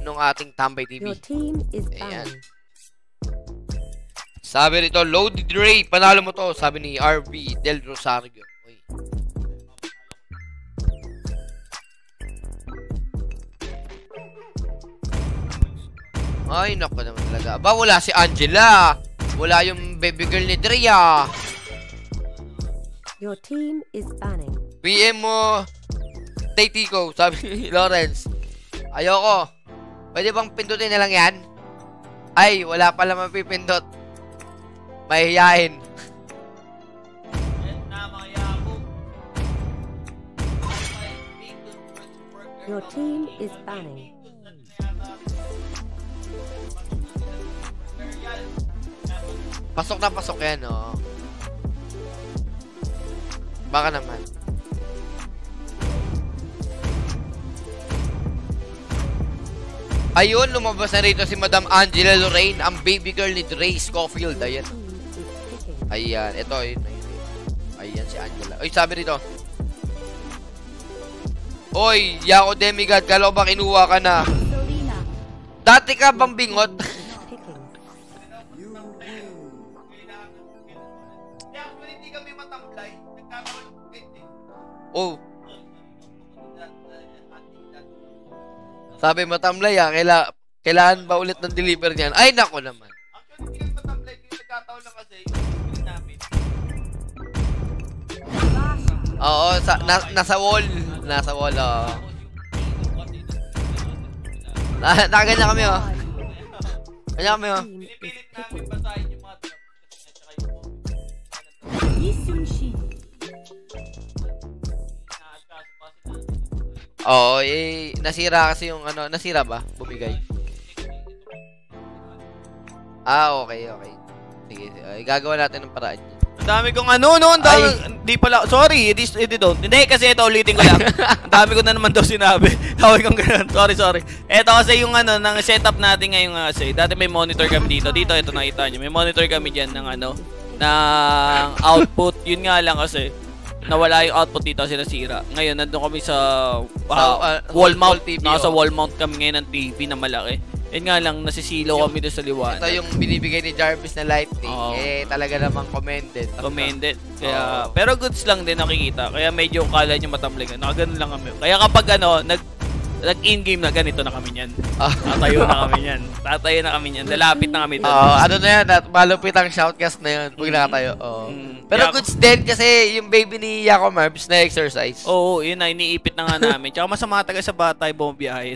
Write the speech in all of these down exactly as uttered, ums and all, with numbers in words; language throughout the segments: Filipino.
ng ating Tambay T V. Your team is Ayan. banned. Sabi rito, loaded Ray, panalo mo to. Sabi ni R V Del Rosario. Uy. Ay, naku naman talaga. Aba, wala si Angela. Wala yung baby girl ni Drea. Your team is banning. P M mo, Tatico, sabi ni Lawrence. Ayoko. Pwede bang pindutin na lang yan? Ay, wala pala mapipindot. Mahihiyain. Your team is banning. Pasok na pasok yan, oh. Baka naman. Ayun, lumabas na rito si Madam Angela Lorraine, ang baby girl ni Dre Scofield. Ayan. Ayan, ito, ayun, ayun, ayun. Ayan si Angela. Uy, sabi rito. Oy, Yako Demigod, kala ko ba kinuha ka na? Dati ka bang bingot? Oh. Sabi matamlay ah, kaila, kailangan ba ulit ng deliver niyan? Ay, nako naman. Actually, hindi matamlay, yung nagkataon lang kasi yung namin. Oo, sa, na, nasa wall. Nasa wall, oo. Na, nakaganyan kami, oh. Ganyan kami, oh. Pinipilit namin basahin yung mga draft kasi nga tsaka yung Oo, eh, nasira kasi yung ano, nasira ba? Bumigay. Ah, okay, okay. Sige, sige. Ay, gagawa natin ng paraan niya. Ang dami kong ano, no? Ang dami, di pala, sorry, edi, edi don't. Hindi, kasi ito, ulitin ko lang. Ang dami ko na naman daw sinabi. Tawag kong ganun. Sorry, sorry. Ito kasi yung ano, ng setup natin ngayon kasi, dati may monitor kami dito. Dito, ito nakita nyo. May monitor kami dyan ng ano, ng output. Yun nga lang kasi, nawala yung output dito kasi nasira. Ngayon, nandun kami sa uh, so, uh, wall mount. T V, Nasa oh. wall mount kami ngayon ng T V na malaki. Yun nga lang, nasisilaw kami doon sa liwanag. Ito yung binibigay ni Jarvis na lighting. Oh. Eh, talaga namang commended. Commended. Kaya, oh. Pero goods lang din nakikita. Kaya medyo kala nyo matamling. Nakaganon lang kami. Kaya kapag ano, nag, nag-in-game na ganito na kami yan. Oh. Tatayo na kami yan. Tatayo na kami yan. Lalapit na kami doon. Oo, oh, ano na yan. Malupit ang shoutcast na yun. Pag nakatayo. Oh. Mm. Pero Yako, goods din kasi yung baby ni Yako Marbs na exercise. Oo, yun na. Iniipit na nga namin. Tsaka masama taga sa bata yung bumabiyahin.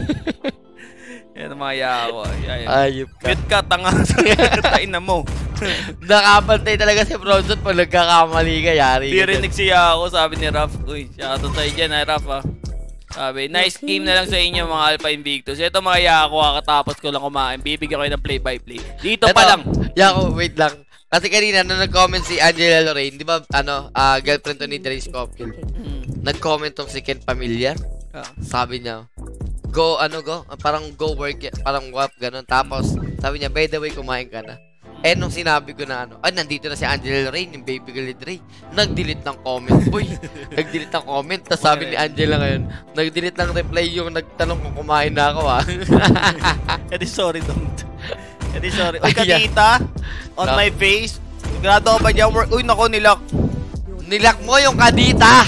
Yan ang mga Yako. Ayup ka. Cute ka, tanga. Tain na mo. Nakabantay talaga si Bronson pag nagkakamali ka. Yari ka. Dirinig si Yako, sabi ni Raph. Uy, shoutout sa'yo dyan, ay Raph, ah. Sabi, nice game na lang sa inyo mga Alpha Invictus. Ito mga Yako, kakatapos ko lang kumain. Bibigyan ko kayo ng play-by-play. Dito Eto, pa lang. Yako, wait lang. Kasi kanina, nung nag-comment si Angela Lorraine, di ba, ano, uh, girlfriend to ni Dre Scofield. Mm. Nag-comment tong si Ken Familiar. Ah. Sabi niya, go, ano, go, parang go work, parang wap, ganun. Tapos, sabi niya, by the way, kumain ka na. Eh, nung sinabi ko na ano, ay, nandito na si Angela Lorraine, yung baby girl ni Dre. Nag-delete ng comment, boy. Nag-delete ng comment. Tapos sabi ni Angela ngayon, nag-delete ng reply yung nagtanong kung kumain na ako, ah. Edi sorry, don't. Edi sorry. Uy, Kadita, on no. my face. Grado ka ba dyan work? Uy, nako, nilak. Nilak mo yung Kadita.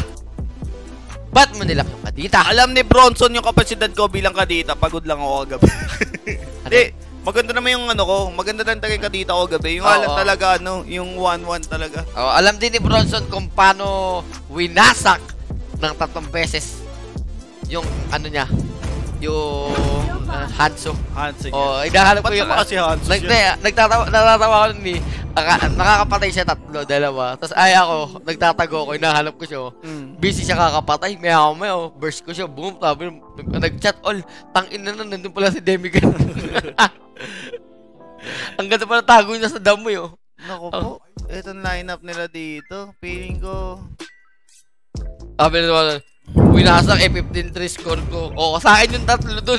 Ba't mo nilak yung Kadita? Alam ni Bronson yung kapasidad ko bilang Kadita. Pagod lang ako kagabi. Hindi. Maganda naman yung ano ko, maganda lang talaga Kadita ko gabi. Yung oh, alam oh. talaga, ano, yung one one talaga. Oh, alam din ni Bronson kung paano winasak ng tatlong beses yung ano niya, yung uh, Hanso. Hanso niya. Oh, hinahanap ko yung... kasi Hanso nag, siya? Nagtatawa, natatawa ko ni, nakakapatay siya tatlo, dalawa. Tapos ay ako, nagtatago ko, hinahanap ko siya. Mm. Busy siya kakapatay, may ako may oh, burst ko siya, boom, tabi, nag-chat all, tangin na na, nandun pala si Demigan. Ang ganda pala tago niya sa damo yun. Naku po, oh. Itong lineup nila dito, feeling ko... Sabi na naman, winasak eh, fifteen three score ko. Oo, sa akin yung tatlo dun.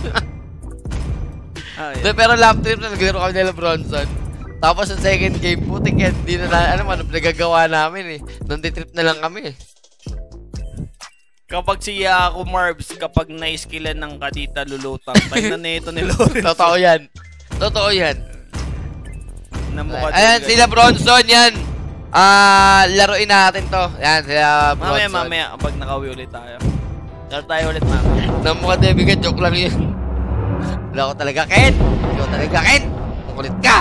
Ah, yeah. Pero lap trip na naglaro kami nila Bronson. Tapos yung second game, putik yan, di na, ano man, nagagawa namin eh. Nandi-trip na lang kami eh. Kapag siya ako, Marbs, kapag na-skillan ng kadita lulutang, tayo na neto ni Lawrence. Totoo yan. Totoo yan. Namukha Ayan, din, sila Bronson, yan. Ah, laruin natin to. Yan, sila mamaya, Bronson. mamaya, kapag nakawi ulit tayo. Laro tayo ulit, mamaya. Namukha Debbie ka, joke lang yun. Wala ko talaga, Ken. Wala ko talaga, Ken. Makulit ka.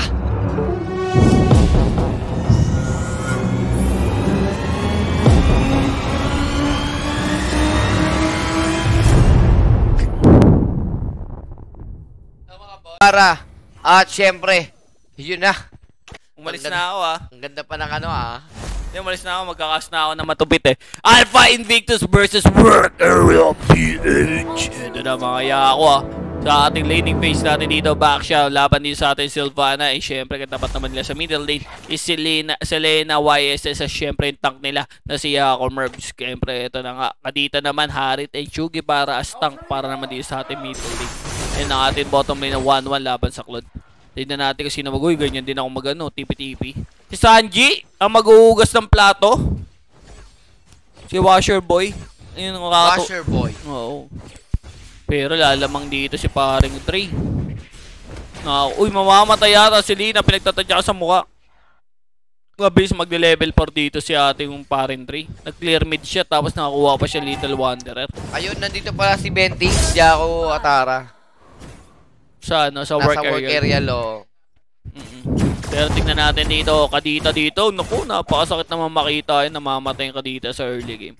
Para. At syempre, yun na. Umalis Ang na ako, ah. Ang ganda pa ng ano, ah. Hindi, umalis na ako. Magkakas na ako na matupit, eh. Alpha Invictus versus Work Area P H. Ito na, mga kaya ako, ah. Sa ating laning phase natin dito, back siya. Laban din sa ating Sylvana. Eh, syempre, katapat naman nila sa middle lane is Selena, Selena Y S S. As syempre, yung tank nila na si Yako Mervs. Syempre, ito na nga. Kadita naman, Harit and Chugi para as tank para naman dito sa ating middle lane. Yan ang ating bottom lane na one one laban sa Claude. Tignan natin kasi na mag-uy, ganyan din ako mag-ano, tipi-tipi. Si Sanji, ang mag-uugas ng plato. Si Washer Boy. Ayun, Washer Boy. Oo. Pero lalamang dito si paring Trey. Na, uy, mamamatay yata si Lina, pinagtatadya ka sa mukha. Mabilis magle-level four dito si ating paring Trey. Nag-clear mid siya, tapos nakakuha pa siya Little Wanderer. Ayun, nandito pala si Bentings, Jaco Atara. Sa ano, sa Nasa work area. work area lo. Mm -mm. Pero tingnan natin dito, kadita dito. Naku, napakasakit naman makita yun. Namamatay yung kadita sa early game.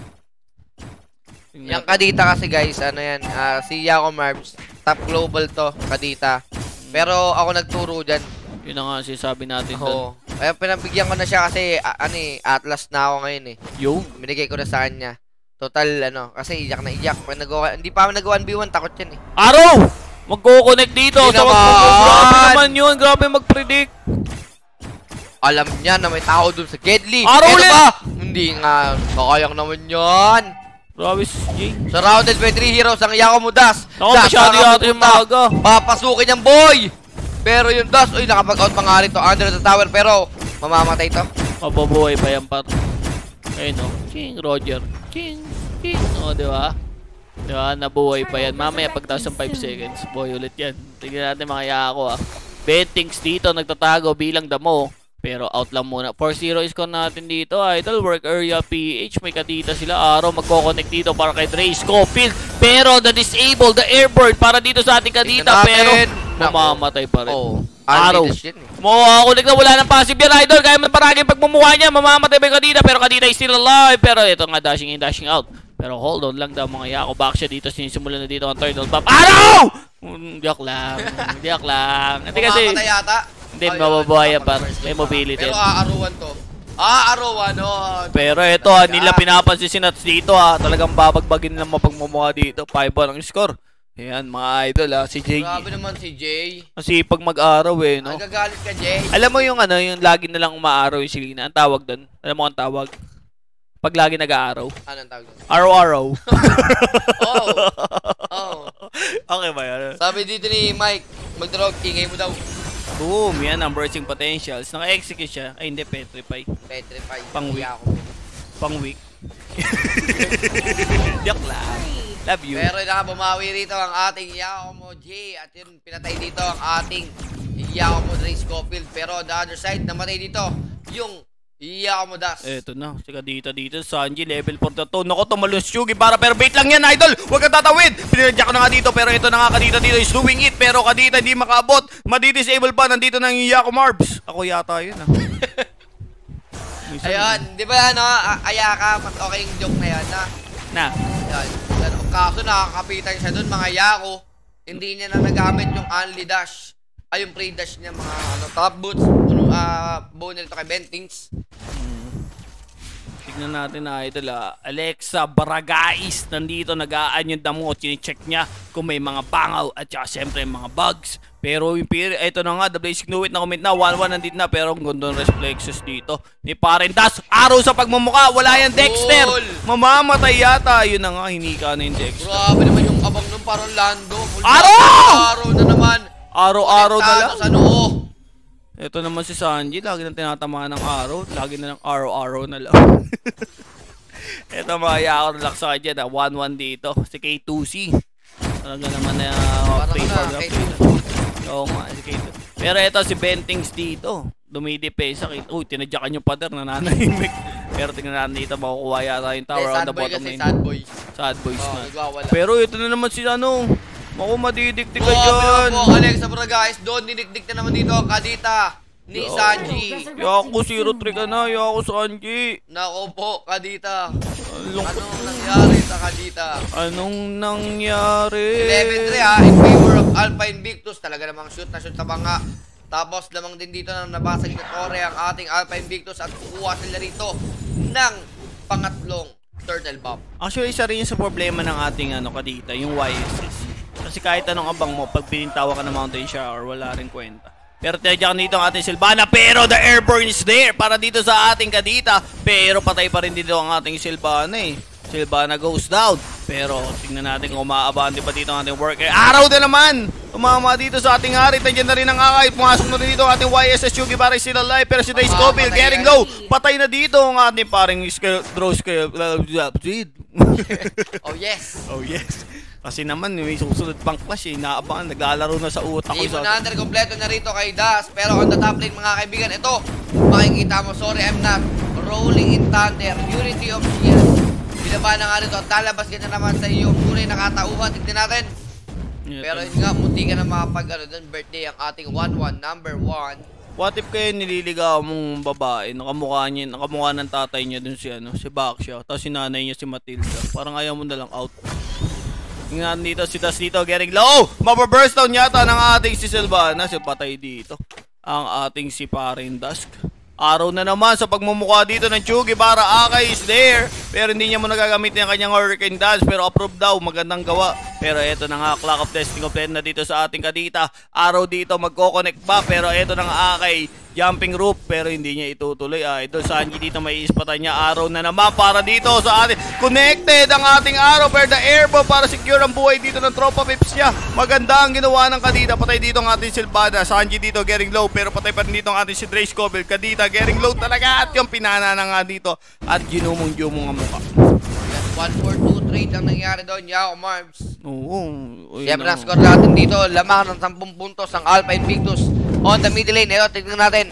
Yung kadita kasi guys, ano yan, uh, si Yako Marbs, top global to, kadita. Pero ako nagturo dyan. Yun na nga sinasabi natin doon. Kaya pinabigyan ko na siya kasi, uh, ano eh, Atlas na ako ngayon eh. Yung? Binigay ko na sa kanya. Total, ano, kasi iyak na iyak. Pag nagawa, hindi pa ako nag one v one, takot yan eh. Araw! Magko-connect dito. Hindi so, naman. Grabe naman yun. Grabe mag-predict. Alam niya na may tao dun sa Gedli. Araw ulit! Ba? Hindi nga. Kakayang naman yan. Grabe si Jay. Surrounded by three heroes ang Yako mo, Das. Ako, masyado yata yung maga. Papasukin yung boy. Pero yung Das, uy, nakapag-out pa nga rin to. Under the tower, pero mamamatay to. Mabubuhay pa yan, par. Ayun o. King Roger. King. King. O, diba? Diba? Nabuhay pa yan. Mamaya pagtaas ng five seconds. Boy, ulit yan. Tingnan natin mga Yako, ah. Bentings dito, nagtatago bilang damo. Pero out lang muna. four zero score natin dito. Idol, work area P H. May kadita sila. Araw, magkoconnect dito para kay Dre Scofield. Pero the disable, the airborne para dito sa ating kadita. Pero mamamatay pa rin. Oh, Araw. Makakulik na wala ng passive yan, Idol. Kaya man parang pagmumukha niya. Mamamatay pa yung kadita. Pero kadita is still alive. Pero ito nga, dashing in, dashing out. Pero hold on lang daw mga Yako. Back siya dito. Sinisimula na dito ang turtle pop. Araw! Mm, joke lang. Joke lang. Hindi kasi... Mamamatay yata. Hindi, mababuhay yan par. May mobility. Pero aaruan to. Aaruan, no. Pero ito, ah, nila pinapansin si Nats dito, ah. Talagang babagbagin nila mapagmumukha dito. five one ang score. Ayan, mga idol, ah. Si Jay. Grabe naman si Jay. Kasi pag mag-araw, eh, no? Nagagalit ka, Jay. Alam mo yung ano, yung lagi na lang umaaraw yung si Lina. Ang tawag doon. Alam mo ang tawag? Pag lagi nag-aaraw. Anong tawag doon? Araw-araw. Oh. Oh. Okay ba yan? Sabi dito ni Mike, mag-drog, ingay mo daw. Boom, yan ang bursting potentials. Naka-execute siya. Ay, hindi, petrify. Petrify. Pang week. Ako. Pang week. Joke lang. Love you. Pero na bumawi rito ang ating Yakomo J. At yun, pinatay dito ang ating Yakomo Dre Scofield. Pero on the other side, namatay dito yung Yakomo Das. Eto na, sika dito dito, Sanji, level four na to. Naku, tumalon si Yugi para pero bait lang yan, Idol. Huwag kang tatawid. Pinadya ko na nga dito, pero ito na nga kadita dito is doing it. Pero kadita hindi makaabot. Madi-disable pa, nandito na yung Yako Marbs. Ako yata yun, ah. Ayun, di ba ano, ayaka, mas okay yung joke na yan, na? Na? Yan, kaso nakakapitan siya dun, mga Yako. Hindi niya na nagamit yung only dash. Ay, yung pre-dash niya, mga ano, top boots, puno, uh, buo nito kay Bentings. Hmm. Tignan natin na idol, ah. Alexa Baragais, nandito, nag-aan yung damo, chine-check niya kung may mga pangaw at saka siyempre mga bugs. Pero yung period, ito na nga, the Blazing Knuit na comment na, one one nandito na, pero ang gandong reflexes dito ni Parentas. Araw sa pagmumuka, wala yan Dexter. Mamamatay yata, yun na nga, hinika na yung Dexter. Grabe naman yung abang nun, parang Lando. Araw! Araw na naman. Araw-araw na lang. Sa noo. Ito naman si Sanji, lagi nang tinatamaan ng araw. Lagi na lang araw-araw na lang. Ito mga yakor lang sa kanya na one one dito. Si K two C. Talaga naman na uh, play for the play. Oo nga, si K two. Pero ito si Bentings dito. Dumidipesa. Uy, tinadyakan yung pader, nananahimik. Pero tingnan natin dito, makukuha yata yung tower on the bottom lane. Sad boy. Sad boys oh, na. nagwawala. Pero ito na naman si ano. Maku, madidiktik ka oh, dyan. Oh, Alexa bro guys, doon dinikdik na naman dito, Kadita. Ni Yo. Sanji. Yaku, zero three ka na. Yaku, Sanji. Nako po, Kadita. Anong, Anong nangyari sa Kadita? Anong nangyari? eleven three ha, in favor of Alpha Invictus. Talaga namang shoot na shoot sa banga. Tapos lamang din dito na nabasag na Kore ang ating Alpha Invictus at kukuha sila rito ng pangatlong turtle bomb. Actually, isa rin yung sa problema ng ating ano, Kadita, yung Y S S. Kasi kahit anong abang mo, pag pinintawa ka ng Mountain Shower, wala rin kwenta. Pero tinadyakan dito ang ating Sylvana, pero the airborne is there para dito sa ating Kadita. Pero patay pa rin dito ang ating Sylvana eh. Sylvana goes down. Pero tingnan natin kung umaabante pa dito ang ating worker. Araw na naman! Tumama dito sa ating Harit. Nandiyan na rin ang Akay. Pumasok na rin dito ang ating Y S S Yugi para sila live. Pero si Dre Scoville getting low. Patay na dito ang ating paring draw scale. Oh yes! Oh yes! Kasi naman, may susunod pang clash eh. Naabangan, naglalaro na sa utak ko. Ibon na under, kompleto na rito kay Das. Pero on the top lane mga kaibigan, ito, makikita mo, sorry I'm not, rolling in thunder, unity of shield. Binaba na nga rito at talabas ka na naman sa iyong tunay na katauhan. Tignan natin. Yeah, pero yun nga, munti ka na makapag ano, dun, birthday ang ating one one, number one. What if kayo nililigaw mong babae, nakamukha niya, nakamukha ng tatay niya dun si ano, si Baksha, tapos si nanay niya si Matilda. Parang ayaw mo na lang out. Tingnan dito si Das dito getting low. Mapaburst down yata ng ating si Sylvana. Si patay dito. Ang ating si Parin Dusk. Araw na naman sa pagmumukha dito ng Chugi para Akay is there. Pero hindi niya mo nagagamitin ang kanyang Hurricane Dance. Pero approved daw. Magandang gawa. Pero eto na nga, Clock of Destiny complete na dito sa ating Kadita. Araw dito magko-connect pa. Pero eto na nga Akay. Jumping roof. Pero hindi niya itutuloy. Ah, ito Sanji dito may ispatan niya. Araw na naman para dito sa ating connected ang ating araw. Pero the airball para secure ang buhay dito ng tropa pips niya. Maganda ang ginawa ng Kadita. Patay dito ang ating Sylvana. Sanji dito getting low. Pero patay pa rin dito ang ating si Dre Scoville. Kadita getting low talaga. At yung pinana na nga dito. At ginumong-gumong ang mukha. one four two trade ang nangyari doon. Yao Marbs. Oo. Siyempre ang score natin dito. Lamang ng ten puntos ang Alpha Invictus. On the middle lane. Ito, tignan natin.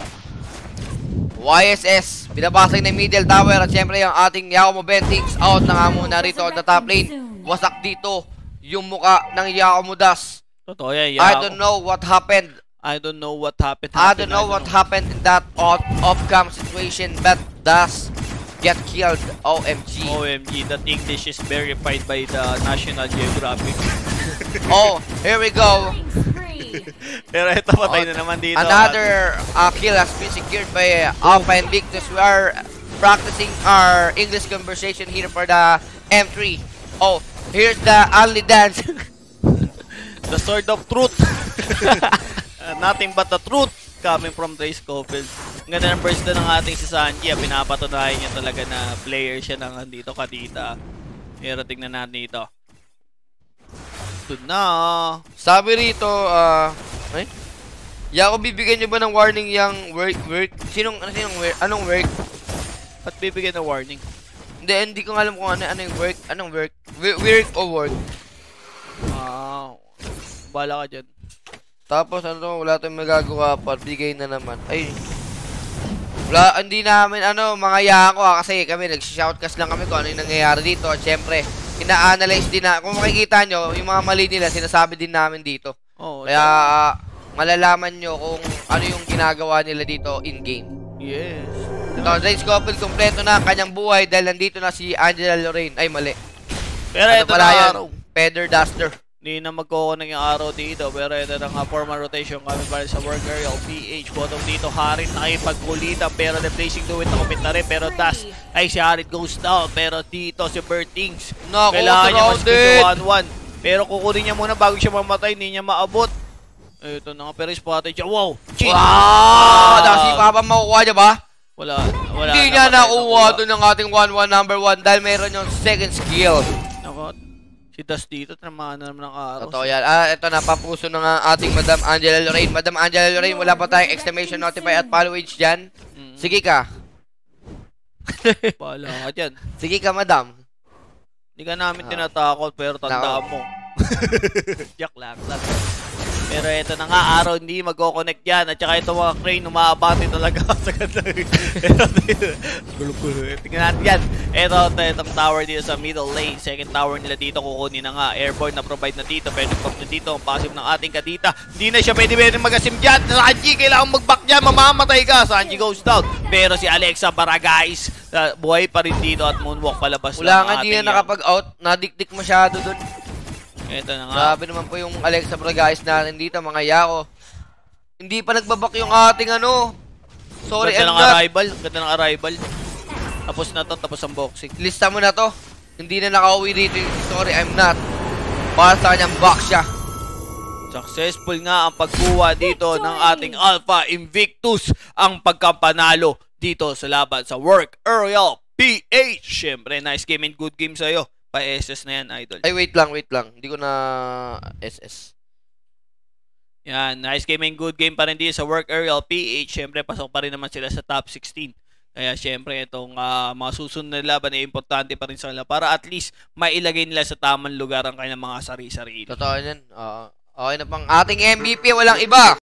Y S S. Binabasag na middle tower. At siyempre yung ating Yakumo Bentings. Out na nga muna rito on the top lane. Wasak dito yung muka ng Yakumo Das. Totoo yan. I don't know what happened. I don't know what happened. I don't know what happened in that off-cam situation. But Das get killed. O M G. O M G. That English is verified by the National Geographic. Oh, here we go. Pero ito patay na naman dito. Another uh, kill has been secured by uh, Alpha Invictus. We are practicing our English conversation here for the M three. Oh, here's the only dance. The sword of truth. uh, nothing but the truth coming from Dre Scoville. Ang ganda ng burst ng ating si Sanji. Pinapatunayan niya talaga na player siya ng dito Kadita. Pero tingnan natin dito. Ito na. Sabi rito, ah, uh, ay? Yako, bibigyan niyo ba ng warning yung work, work? Sinong, ano, sinong work? Anong work? At bibigyan ng warning? Hindi, hindi ko alam kung ano, ano yung work. Anong work? Work o work? Ah, bala ka dyan. Tapos, ano, wala tayong magagawa pa. Bigay na naman. Ay, wala, hindi namin, ano, mga yako, ah, kasi kami, nag-shoutcast lang kami kung ano yung nangyayari dito. At syempre, ina-analyze din na, kung makikita nyo, yung mga mali nila, sinasabi din namin dito. Oh, kaya, uh, malalaman nyo kung ano yung ginagawa nila dito in-game. Yes. Ito, Dre Scoville, kompleto na ang kanyang buhay dahil nandito na si Angela Lorraine. Ay, mali. Pero ano ito pala na yan? araw. Feather Duster. Hindi na magkukunan yung araw dito. Pero ito na nga, formal rotation kami para sa work area. P H, bottom dito, Harit nakipagkulitan. Pero the placing do it, nakumit na rin. Pero Das, ay si Harit goes down. Pero dito si Bertings. Naku, kailangan niya mas surrounded. one one. Pero kukunin niya muna bago siya mamatay. Hindi niya maabot. Ito na nga, pero spotted siya. Wow! Cheat! Wow! Ah! Dasi pa ba makukuha niya ba? Wala. Wala. Hindi niya nakuha doon ng ating one one number one dahil mayroon yung second skill. Naku, si Das dito, tinamaan na naman ng araw. Totoo yan. Ah, ito na, papuso na nga ating Madam Angela Lorraine. Madam Angela Lorraine, wala pa tayong exclamation notify at followage dyan. Mm. Sige ka. Bahala ka dyan. Sige ka, madam. Hindi ka namin Ah. tinatakot, pero tandaan mo. Joke lang. lang. Pero ito na nga, araw hindi magko-connect yan. At saka ito mga crane, umaabati talaga sa ganda. Gulo-gulo. Tingnan natin yan. Ito, ito, itong tower dito sa middle lane. Second tower nila dito, kukunin na nga. Airborne na provide na dito. Pwede pop na dito. Ang passive ng ating kadita. Hindi na siya pwede pwede mag-asim dyan. Sanji, kailangan mag-back dyan. Mamamatay ka. Sanji goes down. Pero si Alexa Baragais, uh, buhay pa rin dito at moonwalk palabas. Wala nga, di na nakapag-out. Nadikdik masyado dun. Ito na nga. Grabe naman po yung Alexa Bragais natin dito, mga yako. Hindi pa nagbabak yung ating ano. Sorry, Ganda I'm ng not. arrival. Ganda ng arrival. Tapos na to, tapos ang boxing. Lista mo na to. Hindi na nakauwi dito yung sorry, I'm not. Para sa kanyang box siya. Successful nga ang pagkuha dito ng ating Alpha Invictus. Ang pagkampanalo dito sa laban sa Work Aerial P H. Siyempre, nice game and good game sa'yo. Pa-S S na yan, idol. Ay, wait lang, wait lang. Hindi ko na S S. Yan, nice game and good game pa rin dito sa Work Aerial P H. Siyempre, pasok pa rin naman sila sa top sixteen. Kaya siyempre, itong uh, mga susunod na laban ay importante pa rin sa kanila para at least mailagay nila sa tamang lugar ang kanilang mga sari-sarili. Totoo yan. Uh, okay na pang ating M V P, walang iba.